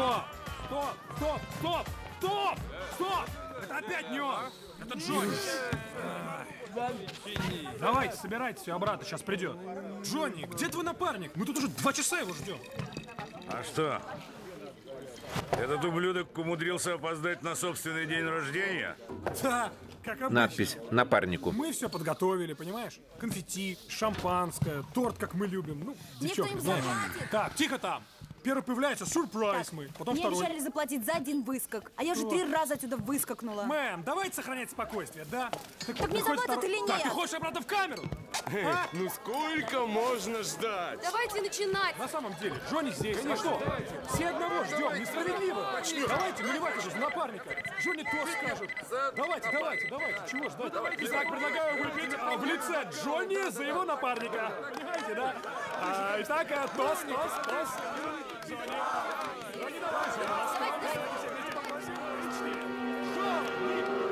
Стоп! Стоп! Стоп! Стоп! Стоп! Стоп! Это опять не он! Это Джонни! Давайте, собирайтесь, все обратно, сейчас придет. Джонни, где твой напарник? Мы тут уже 2 часа его ждем. А что? Этот ублюдок умудрился опоздать на собственный день рождения? Да, как обычно. Надпись напарнику. Мы все подготовили, понимаешь? Конфетти, шампанское, торт, как мы любим. Ну, девчонки, им знаешь. заплатит. Так, тихо там. Первый появляется сюрприз мы, потом Мне второй. обещали заплатить за 1 выскок, а я уже 3 раза отсюда выскакнула. Мэм, давайте сохранять спокойствие, да? Так мне приходит заплатят или нет? Так, ты хочешь обратно в камеру? А? Ну сколько можно ждать? Давайте начинать. На самом деле, Джонни здесь, а что? Все одного ждем, несправедливо. Давайте, наливайте же за напарника. Джонни тост скажет. Давайте, чего ждать? Итак, предлагаю выпить в лице Джонни за его напарника. Понимаете, да? Итак, тост. Джонни, давай.